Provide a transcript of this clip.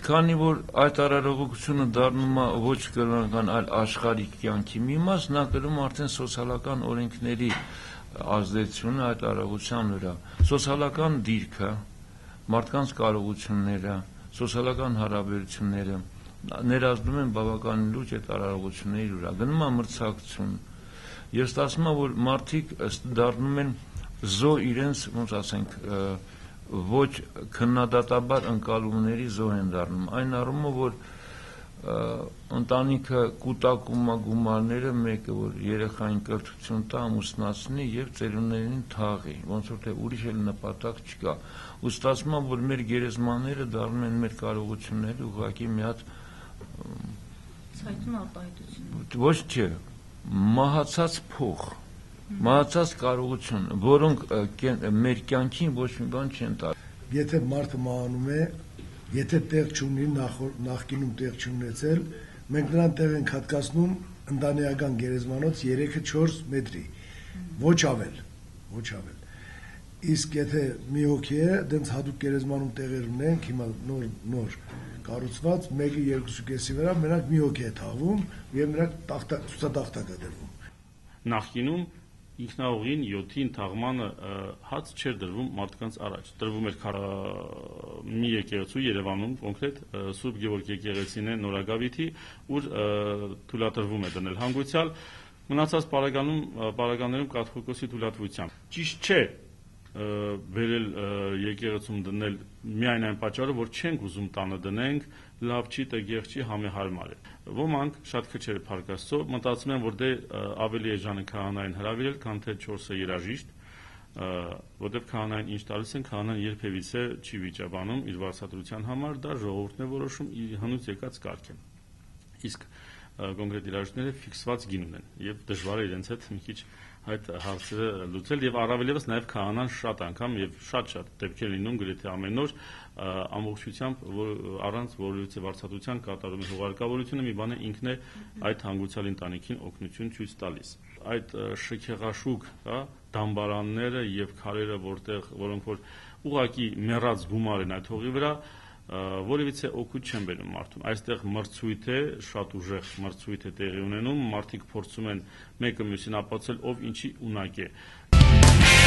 քանի որ այդ արարողությունը դառնում է ոչ կրոնական, այլ աշխարհիկ կյանքի մի մաս, նա կրում արդեն սոցիալական օրենքների ազդեցությունը այդ արարողության վրա, սոցիալական դիրքը, մարդկանց կարողությունները, սոցիալական հարաբերությունները ներազդում են բավականին լուրջ այդ արարողությունների վրա, գնում է մրցակցություն, եւ ստացվում է, որ մարդիկ դառնում են զո իրենց, ոնց ասենք, ոչ քննադատաբար ընկալումների զոհ են դառնում, այն առումով, որ ընտանիքը կուտակում է գումարները, մեկը որ երեխային կրթություն տա, ամուսնացնի եւ ծերունիներին թաղի, ոնց որ թե ուրիշ էլ նպատակ չկա, ու ստացվում է, որ մեր գերեզմանները դառնում են մեր կարողությունների ուղղակի մի հատ ցայտուն արտահայտություն, ոչ չէ, մահացած փող, մահացած կարողություն, որոնք մեր կյանքին ոչ մի բան չեն տա։ Եթե մարդը մահանում է, եթե տեղ չունի, նախկինում տեղ չունեցել, մենք նրան տեղ ենք հատկացնում ընտանեկան գերեզմանոց 3-4 մետրի, ոչ ավել։ Իսկ եթե մի հոգի է, դենց հատուկ գերեզմանում տեղեր ունենք, հիմա նոր կառուցված, 1-2.5-ի վրա մենակ մի հոգի է թաղվում եւ նրանք ցուցատախտակ է դրվում։ Նախկինում ինքնաուղին 7-ին թաղմանը հաց չէր դրվում մարդկանց առաջ, դրվում էր մի եկեղեցու Երևանում կոնկրետ Սուրբ Գևորգ եկեղեցին է Նորագավիթի, ուր թույլատրվում է դնել հանգուցյալ, մնացած պարագաներում կաթողիկոսի թույլատվությամբ։ Ճիշտ չէ բերել եկեղեցում դնել միայն այն պատճառով, որ չենք ուզում տանը դնենք, լավ չի, տգեղ չի, համեհարմար է։ Ոմանք շատ քչերը փառք Աստծո մտածում են, որ դե ավելի էժան է քահանային հրավիրել, քան թե 4-ը երաժիշտ, որտեղ քահանային ինչ տալիս են, քահանան երբևիցե չի վիճաբանում իր վարձատրության համար, դա ժողովուրդն է որոշում իր հնուց եկած կարգը։ Իսկ կոնկրետ երաժիշտները ֆիքսված գին ունեն եւ դժվար է իրենց հետ մի քիչ այդ հարցերը լուծել եւ առավելևս նաեւ քահանան շատ անգամ եւ շատ դեպքեր լինում գրեթե ամեն օր ամբողջությամբ առանց որևիցե վարձատրության կատարում է հուղարկավորությունը մի բան է ինքն է այդ հանգուցյալ ընտանիքին օգնություն ցույց տալիս այդ շքեղաշուկ դամբարանները եւ քարերը որոնք որ ուղակի մեռած գումար են այդ հողի վրա որևիցե օգուտ չեն բերում մարդուն այստեղ մրցույթ է շատ ուժեղ մրցույթ է տեղի ունենում մարդիկ փորձում են մեկը մյուսին ապացուցել ով ինչի ունակ է